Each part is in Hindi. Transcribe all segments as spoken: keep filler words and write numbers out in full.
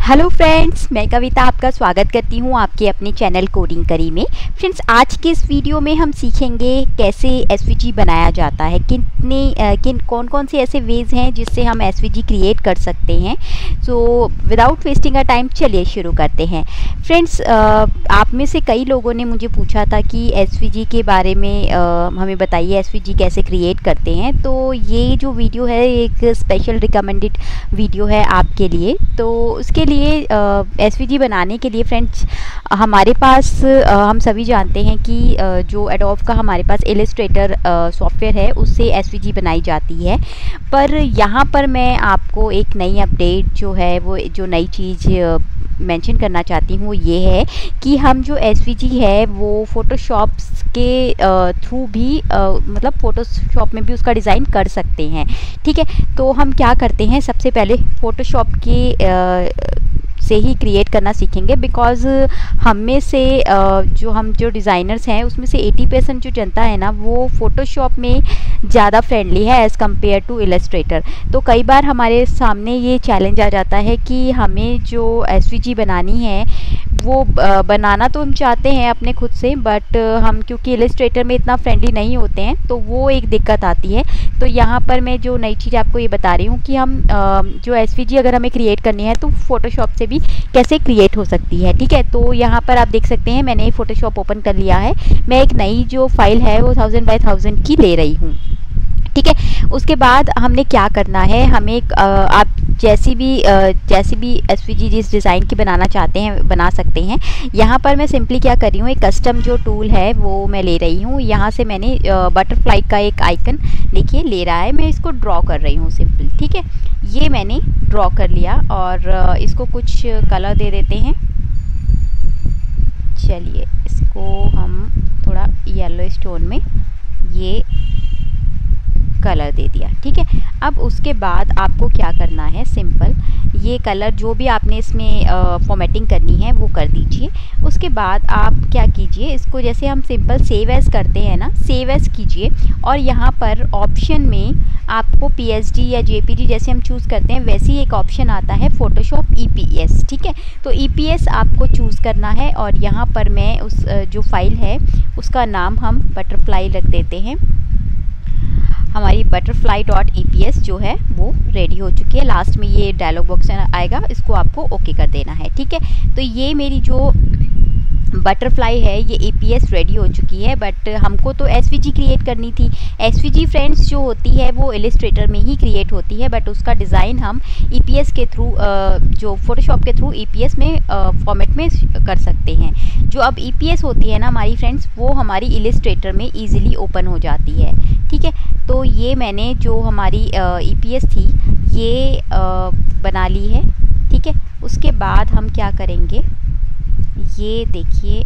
हेलो फ्रेंड्स, मैं कविता आपका स्वागत करती हूँ आपके अपने चैनल कोडिंग करी में। फ्रेंड्स, आज के इस वीडियो में हम सीखेंगे कैसे एसवीजी बनाया जाता है, कितने किन कौन कौन से ऐसे वेज हैं जिससे हम एसवीजी क्रिएट कर सकते हैं। So without wasting a time चलिए शुरू करते हैं। फ्रेंड्स, आप में से कई लोगों ने मुझे पूछा था कि एसवीजी के बारे में आ, हमें बताइए एसवीजी कैसे क्रिएट करते हैं। तो ये जो वीडियो है एक स्पेशल रिकमेंडेड वीडियो है आपके लिए। तो उसके लिए एसवीजी बनाने के लिए फ्रेंड्स हमारे पास आ, हम सभी जानते हैं कि आ, जो एडोब का हमारे पास इलस्ट्रेटर सॉफ्टवेयर है उससे एसवीजी बनाई जाती है। पर यहाँ पर मैं आपको एक नई अपडेट जो है वो जो नई चीज़ मेंशन करना चाहती हूँ ये है कि हम जो एसवीजी है वो फोटोशॉप के थ्रू भी आ, मतलब फोटोशॉप में भी उसका डिज़ाइन कर सकते हैं। ठीक है, तो हम क्या करते हैं, सबसे पहले फोटोशॉप के आ, से ही क्रिएट करना सीखेंगे। बिकॉज़ हम में से जो हम जो डिज़ाइनर्स हैं उसमें से अस्सी परसेंट जो जनता है ना वो फ़ोटोशॉप में ज़्यादा फ्रेंडली है एज़ कम्पेयर टू इलस्ट्रेटर। तो कई बार हमारे सामने ये चैलेंज आ जाता है कि हमें जो एसवीजी बनानी है वो बनाना तो हम चाहते हैं अपने खुद से, बट हम क्योंकि इलस्ट्रेटर में इतना फ्रेंडली नहीं होते हैं तो वो एक दिक्कत आती है। तो यहाँ पर मैं जो नई चीज़ आपको ये बता रही हूँ कि हम जो एसवीजी अगर हमें क्रिएट करनी है तो फ़ोटोशॉप से भी कैसे क्रिएट हो सकती है। ठीक है, तो यहाँ पर आप देख सकते हैं मैंने फ़ोटोशॉप ओपन कर लिया है। मैं एक नई जो फाइल है वो थाउजेंड बाई थाउजेंड की ले रही हूँ। ठीक है, उसके बाद हमने क्या करना है, हमें आप जैसी भी जैसी भी एसवीजी जिस डिज़ाइन की बनाना चाहते हैं बना सकते हैं। यहाँ पर मैं सिंपली क्या कर रही हूँ, एक कस्टम जो टूल है वो मैं ले रही हूँ। यहाँ से मैंने बटरफ्लाई का एक आइकन देखिए ले रहा है, मैं इसको ड्रॉ कर रही हूँ सिंपल। ठीक है, ये मैंने ड्रॉ कर लिया और इसको कुछ कलर दे देते हैं। चलिए इसको हम थोड़ा येलो स्टोन में ये कलर दे दिया। ठीक है, अब उसके बाद आपको क्या करना है, सिंपल ये कलर जो भी आपने इसमें फॉर्मेटिंग करनी है वो कर दीजिए। उसके बाद आप क्या कीजिए, इसको जैसे हम सिंपल सेव एज़ करते हैं ना, सेव एज़ कीजिए और यहाँ पर ऑप्शन में आपको पीएसडी या जेपीजी जैसे हम चूज़ करते हैं वैसे ही एक ऑप्शन आता है फोटोशॉप ईपीएस। ठीक है, तो ईपीएस आपको चूज़ करना है और यहाँ पर मैं उस जो फाइल है उसका नाम हम बटरफ्लाई रख देते हैं। हमारी butterfly dot E P S जो है वो रेडी हो चुकी है। लास्ट में ये डायलॉग बॉक्स आएगा, इसको आपको ओके कर देना है। ठीक है, तो ये मेरी जो बटरफ्लाई है ये ए पी एस रेडी हो चुकी है। बट हमको तो एसवीजी क्रिएट करनी थी। एसवीजी फ्रेंड्स जो होती है वो इलस्ट्रेटर में ही क्रिएट होती है, बट उसका डिज़ाइन हम ईपीएस के थ्रू जो फोटोशॉप के थ्रू ईपीएस में फॉर्मेट में कर सकते हैं। जो अब ईपीएस होती है ना हमारी फ्रेंड्स, वो हमारी इलस्ट्रेटर में ईजिली ओपन हो जाती है। ठीक है, तो ये मैंने जो हमारी ईपीएस थी ये आ, बना ली है। ठीक है, उसके बाद हम क्या करेंगे, ये देखिए,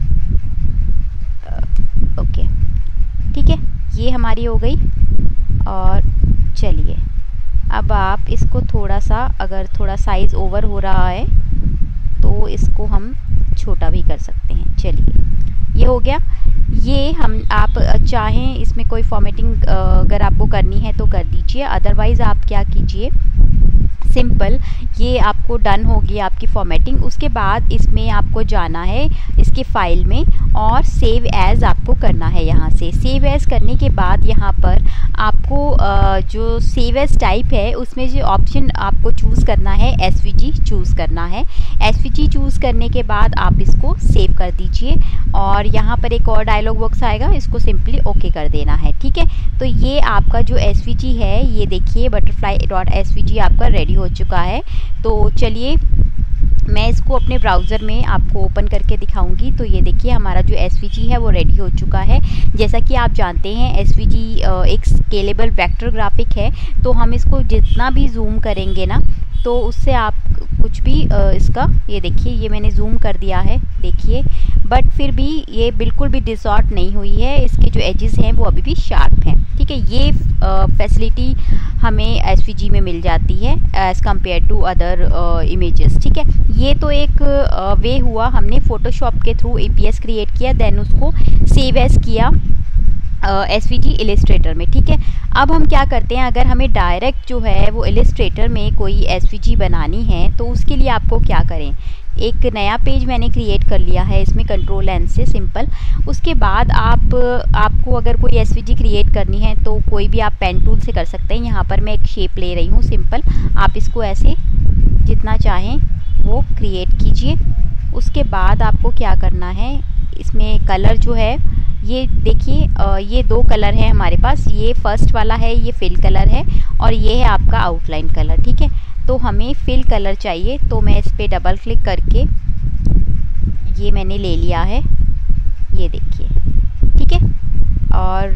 ओके ठीक है, ये हमारी हो गई। और चलिए अब आप इसको थोड़ा सा, अगर थोड़ा साइज़ ओवर हो रहा है तो इसको हम छोटा भी कर सकते हैं। चलिए ये हो गया। ये हम आप चाहें इसमें कोई फॉर्मेटिंग अगर आपको करनी है तो कर दीजिए, अदरवाइज़ आप क्या कीजिए, सिंपल ये आपको डन होगी आपकी फॉर्मेटिंग। उसके बाद इसमें आपको जाना है इसके फाइल में और सेव एज़ आपको करना है। यहाँ से सेव एज़ करने के बाद यहाँ पर आपको जो सेव एज़ टाइप है उसमें जो ऑप्शन आपको चूज़ करना है एसवीजी चूज़ करना है। एसवीजी चूज़ करने के बाद आप इसको सेव कर दीजिए और यहाँ पर एक और डायलॉग बॉक्स आएगा, इसको सिंपली ओके कर देना है। ठीक है, तो ये आपका जो एसवीजी है ये देखिए बटरफ्लाई डॉट एसवीजी आपका रेडी हो चुका है। तो चलिए मैं इसको अपने ब्राउज़र में आपको ओपन करके दिखाऊंगी। तो ये देखिए हमारा जो एसवीजी है वो रेडी हो चुका है। जैसा कि आप जानते हैं एसवीजी एक स्केलेबल वेक्टर ग्राफिक है, तो हम इसको जितना भी जूम करेंगे ना तो उससे आप कुछ भी इसका, ये देखिए ये मैंने जूम कर दिया है देखिए, बट फिर भी ये बिल्कुल भी डिसऑर्ट नहीं हुई है। इसके जो एजेस हैं वो अभी भी शार्प हैं। ठीक है, ये फैसिलिटी हमें एसवीजी में मिल जाती है as compare to other images. ठीक है, ये तो एक वे uh, हुआ, हमने फ़ोटोशॉप के थ्रू ईपीएस क्रिएट किया, देन उसको सेव एज़ किया एसवीजी इलस्ट्रेटर में। ठीक है, अब हम क्या करते हैं, अगर हमें डायरेक्ट जो है वो इलस्ट्रेटर में कोई एसवीजी बनानी है तो उसके लिए आपको क्या करें, एक नया पेज मैंने क्रिएट कर लिया है इसमें कंट्रोल एन से सिंपल। उसके बाद आप आपको अगर कोई एसवीजी क्रिएट करनी है तो कोई भी आप पेन टूल से कर सकते हैं। यहाँ पर मैं एक शेप ले रही हूँ सिंपल, आप इसको ऐसे जितना चाहें वो क्रिएट कीजिए। उसके बाद आपको क्या करना है, इसमें कलर जो है ये देखिए, ये दो कलर है हमारे पास, ये फर्स्ट वाला है ये फिल कलर है और ये है आपका आउटलाइन कलर, ठीक है। तो हमें फिल कलर चाहिए, तो मैं इस पर डबल क्लिक करके ये मैंने ले लिया है, ये देखिए, ठीक है। और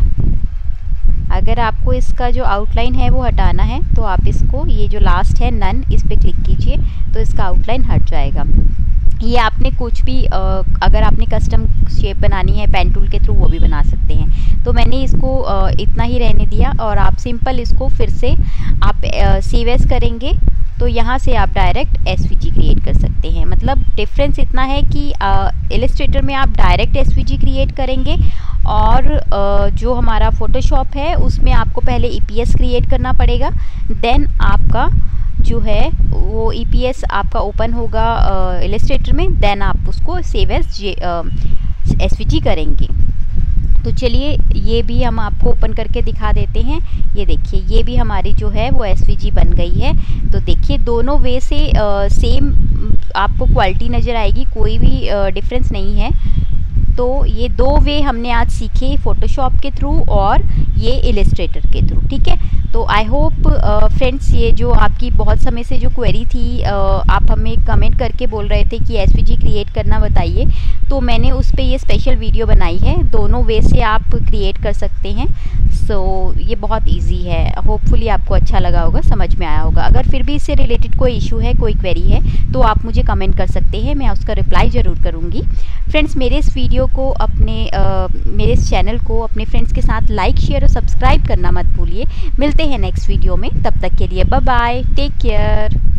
अगर आपको इसका जो आउटलाइन है वो हटाना है तो आप इसको, ये जो लास्ट है नन, इस पर क्लिक कीजिए तो इसका आउटलाइन हट जाएगा। ये आपने कुछ भी अगर आपने कस्टम शेप बनानी है पेन टूल के थ्रू वो भी बना सकते हैं। तो मैंने इसको इतना ही रहने दिया और आप सिंपल इसको फिर से आप सेव एज करेंगे तो यहाँ से आप डायरेक्ट एसवीजी क्रिएट कर सकते हैं। मतलब डिफरेंस इतना है कि इलस्ट्रेटर में आप डायरेक्ट एसवीजी क्रिएट करेंगे और जो हमारा फोटोशॉप है उसमें आपको पहले ईपीएस क्रिएट करना पड़ेगा, देन आपका जो है वो ईपीएस आपका ओपन होगा इलस्ट्रेटर में, देन आप उसको सेव एज एसवीजी करेंगे। तो चलिए ये भी हम आपको ओपन करके दिखा देते हैं। ये देखिए ये भी हमारी जो है वो एसवीजी बन गई है। तो देखिए दोनों वे से सेम आपको क्वालिटी नज़र आएगी, कोई भी डिफरेंस नहीं है। तो ये दो वे हमने आज सीखे, फ़ोटोशॉप के थ्रू और ये इलस्ट्रेटर के थ्रू, ठीक है। तो आई होप फ्रेंड्स ये जो आपकी बहुत समय से जो क्वेरी थी, uh, आप हमें कमेंट करके बोल रहे थे कि एसवीजी क्रिएट करना बताइए, तो मैंने उस पर ये स्पेशल वीडियो बनाई है। दोनों वे से आप क्रिएट कर सकते हैं। सो so, ये बहुत इजी है, होपफुली आपको अच्छा लगा होगा, समझ में आया होगा। अगर फिर भी इससे रिलेटेड कोई इशू है, कोई क्वेरी है तो आप मुझे कमेंट कर सकते हैं, मैं उसका रिप्लाई ज़रूर करूँगी। फ्रेंड्स मेरे इस वीडियो को अपने आ, मेरे इस चैनल को अपने फ्रेंड्स के साथ लाइक शेयर और सब्सक्राइब करना मत भूलिए। मिलते हैं नेक्स्ट वीडियो में, तब तक के लिए बाय बाय, टेक केयर।